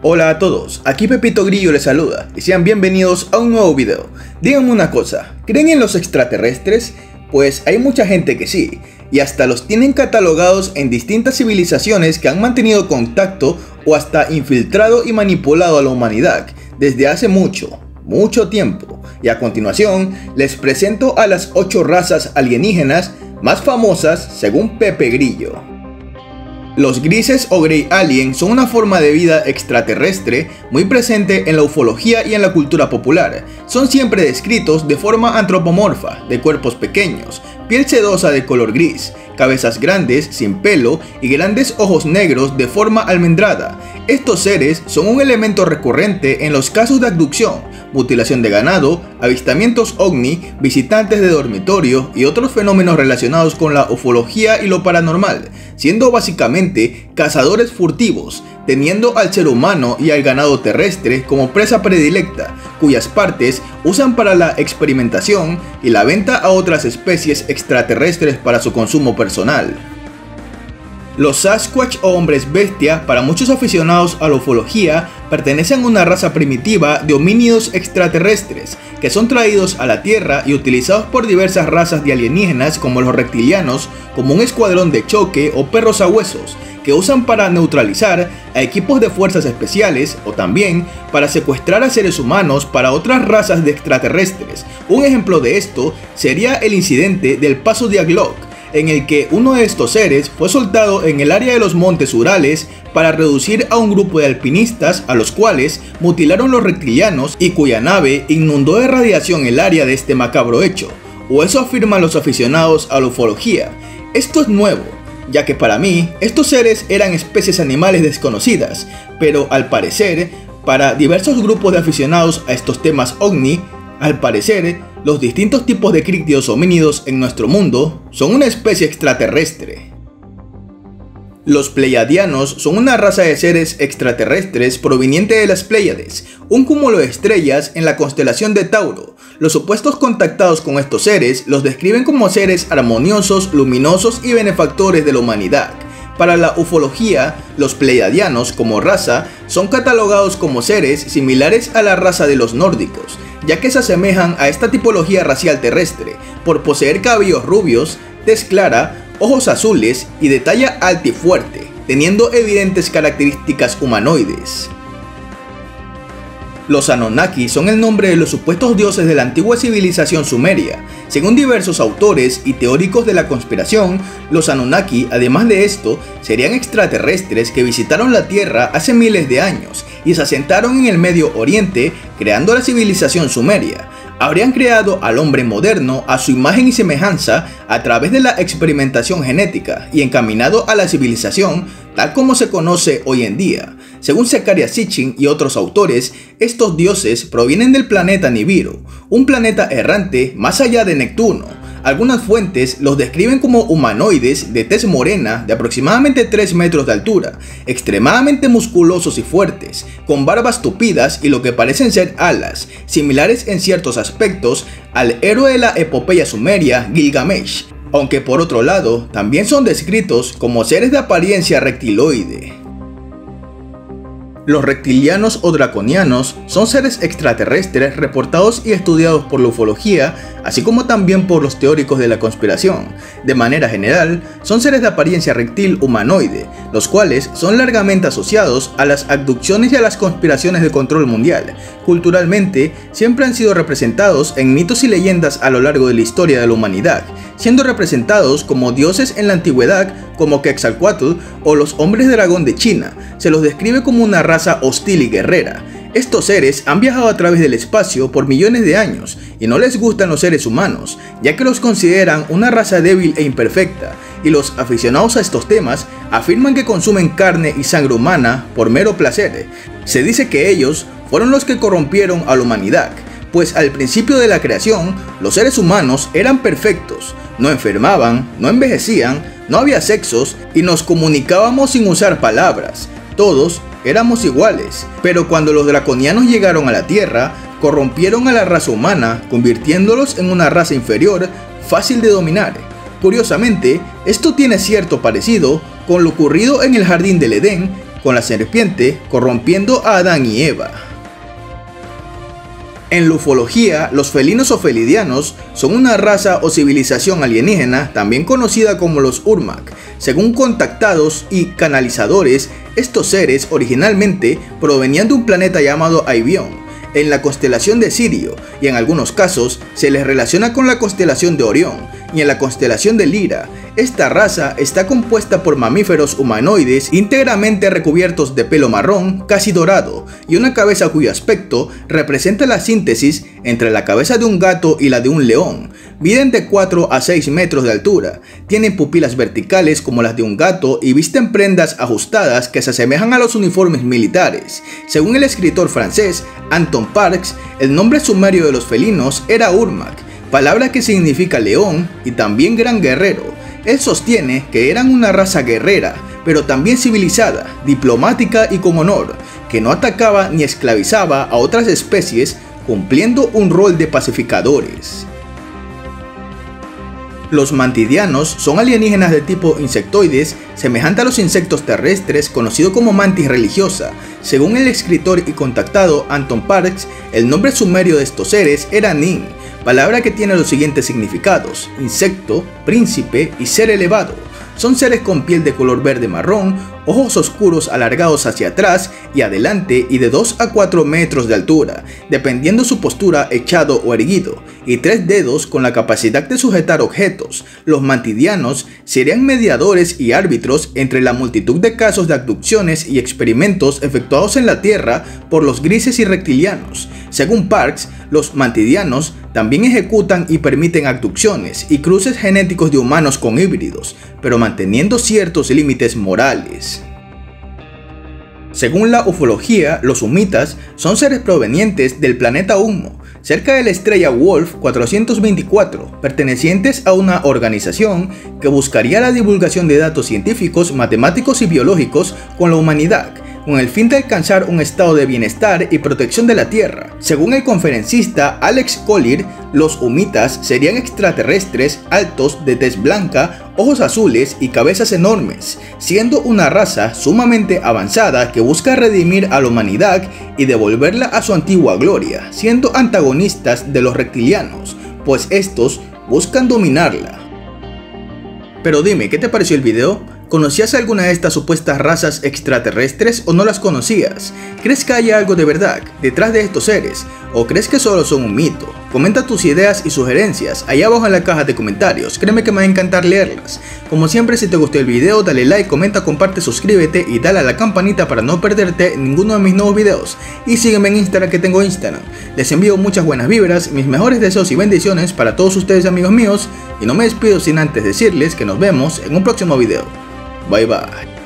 Hola a todos, aquí Pepito Grillo les saluda y sean bienvenidos a un nuevo video. Díganme una cosa, ¿creen en los extraterrestres? Pues hay mucha gente que sí, y hasta los tienen catalogados en distintas civilizaciones que han mantenido contacto o hasta infiltrado y manipulado a la humanidad desde hace mucho tiempo. Y a continuación les presento a las 8 razas alienígenas más famosas según Pepe Grillo. Los grises o grey alien son una forma de vida extraterrestre muy presente en la ufología y en la cultura popular. Son siempre descritos de forma antropomorfa, de cuerpos pequeños, piel sedosa de color gris, cabezas grandes, sin pelo y grandes ojos negros de forma almendrada. Estos seres son un elemento recurrente en los casos de abducción, mutilación de ganado, avistamientos ovni, visitantes de dormitorio y otros fenómenos relacionados con la ufología y lo paranormal, siendo básicamente cazadores furtivos, teniendo al ser humano y al ganado terrestre como presa predilecta, cuyas partes usan para la experimentación y la venta a otras especies extraterrestres para su consumo personal. Los Sasquatch o hombres bestia, para muchos aficionados a la ufología, pertenecen a una raza primitiva de homínidos extraterrestres que son traídos a la Tierra y utilizados por diversas razas de alienígenas como los reptilianos como un escuadrón de choque o perros a huesos que usan para neutralizar a equipos de fuerzas especiales o también para secuestrar a seres humanos para otras razas de extraterrestres. Un ejemplo de esto sería el incidente del Paso de Aglock, en el que uno de estos seres fue soltado en el área de los montes Urales para reducir a un grupo de alpinistas a los cuales mutilaron los reptilianos y cuya nave inundó de radiación el área de este macabro hecho, o eso afirman los aficionados a la ufología. Esto es nuevo, ya que para mí estos seres eran especies animales desconocidas, pero al parecer, para diversos grupos de aficionados a estos temas ovni, al parecer, los distintos tipos de críptidos homínidos en nuestro mundo son una especie extraterrestre. Los pleiadianos son una raza de seres extraterrestres proveniente de las Pléyades, un cúmulo de estrellas en la constelación de Tauro. Los supuestos contactados con estos seres los describen como seres armoniosos, luminosos y benefactores de la humanidad. Para la ufología, los pleiadianos como raza son catalogados como seres similares a la raza de los nórdicos, ya que se asemejan a esta tipología racial terrestre por poseer cabellos rubios, tez clara, ojos azules y de talla alta y fuerte, teniendo evidentes características humanoides. Los Anunnaki son el nombre de los supuestos dioses de la antigua civilización sumeria. Según diversos autores y teóricos de la conspiración, los Anunnaki, además de esto, serían extraterrestres que visitaron la Tierra hace miles de años y se asentaron en el Medio Oriente, creando la civilización sumeria. Habrían creado al hombre moderno a su imagen y semejanza a través de la experimentación genética y encaminado a la civilización tal como se conoce hoy en día. Según Zecharia Sitchin y otros autores, estos dioses provienen del planeta Nibiru, un planeta errante más allá de Neptuno. Algunas fuentes los describen como humanoides de tez morena de aproximadamente 3 metros de altura, extremadamente musculosos y fuertes, con barbas tupidas y lo que parecen ser alas, similares en ciertos aspectos al héroe de la epopeya sumeria Gilgamesh, aunque por otro lado también son descritos como seres de apariencia reptiloide. Los reptilianos o draconianos son seres extraterrestres reportados y estudiados por la ufología, así como también por los teóricos de la conspiración. De manera general, son seres de apariencia reptil humanoide, los cuales son largamente asociados a las abducciones y a las conspiraciones de control mundial. Culturalmente, siempre han sido representados en mitos y leyendas a lo largo de la historia de la humanidad, siendo representados como dioses en la antigüedad como Quetzalcóatl o los hombres dragón de China. Se los describe como una raza hostil y guerrera. Estos seres han viajado a través del espacio por millones de años y no les gustan los seres humanos, ya que los consideran una raza débil e imperfecta, y los aficionados a estos temas afirman que consumen carne y sangre humana por mero placer. Se dice que ellos fueron los que corrompieron a la humanidad, pues al principio de la creación los seres humanos eran perfectos, no enfermaban, no envejecían, no había sexos y nos comunicábamos sin usar palabras. Todos éramos iguales, pero cuando los draconianos llegaron a la Tierra, corrompieron a la raza humana, convirtiéndolos en una raza inferior, fácil de dominar. Curiosamente, esto tiene cierto parecido con lo ocurrido en el Jardín del Edén, con la serpiente corrompiendo a Adán y Eva. En la ufología, los felinos o felidianos son una raza o civilización alienígena, también conocida como los Urmak. Según contactados y canalizadores, estos seres originalmente provenían de un planeta llamado Albion, en la constelación de Sirio, y en algunos casos se les relaciona con la constelación de Orión y en la constelación de Lira. Esta raza está compuesta por mamíferos humanoides íntegramente recubiertos de pelo marrón, casi dorado, y una cabeza cuyo aspecto representa la síntesis entre la cabeza de un gato y la de un león. Miden de 4 a 6 metros de altura, tienen pupilas verticales como las de un gato y visten prendas ajustadas que se asemejan a los uniformes militares. Según el escritor francés Anton Parks, el nombre sumerio de los felinos era Urmak, palabra que significa león y también gran guerrero. Él sostiene que eran una raza guerrera, pero también civilizada, diplomática y con honor, que no atacaba ni esclavizaba a otras especies, cumpliendo un rol de pacificadores. Los mantidianos son alienígenas de tipo insectoides, semejante a los insectos terrestres, conocido como mantis religiosa. Según el escritor y contactado Anton Parks, el nombre sumerio de estos seres era Nin, palabra que tiene los siguientes significados: insecto, príncipe y ser elevado. Son seres con piel de color verde marrón, ojos oscuros alargados hacia atrás y adelante y de 2 a 4 metros de altura, dependiendo su postura echado o erguido, y 3 dedos con la capacidad de sujetar objetos. Los mantidianos serían mediadores y árbitros entre la multitud de casos de abducciones y experimentos efectuados en la Tierra por los grises y reptilianos. Según Parks, los mantidianos también ejecutan y permiten abducciones y cruces genéticos de humanos con híbridos, pero manteniendo ciertos límites morales. Según la ufología, los humitas son seres provenientes del planeta Humo, cerca de la estrella Wolf 424, pertenecientes a una organización que buscaría la divulgación de datos científicos, matemáticos y biológicos con la humanidad, con el fin de alcanzar un estado de bienestar y protección de la Tierra. Según el conferencista Alex Collier, los humitas serían extraterrestres altos, de tez blanca, ojos azules y cabezas enormes, siendo una raza sumamente avanzada que busca redimir a la humanidad y devolverla a su antigua gloria, siendo antagonistas de los reptilianos, pues estos buscan dominarla. Pero dime, ¿qué te pareció el video? ¿Conocías alguna de estas supuestas razas extraterrestres o no las conocías? ¿Crees que haya algo de verdad detrás de estos seres? ¿O crees que solo son un mito? Comenta tus ideas y sugerencias allá abajo en la caja de comentarios, créeme que me va a encantar leerlas. Como siempre, si te gustó el video, dale like, comenta, comparte, suscríbete y dale a la campanita para no perderte ninguno de mis nuevos videos. Y sígueme en Instagram, que tengo Instagram. Les envío muchas buenas vibras, mis mejores deseos y bendiciones para todos ustedes, amigos míos, y no me despido sin antes decirles que nos vemos en un próximo video. Bye bye.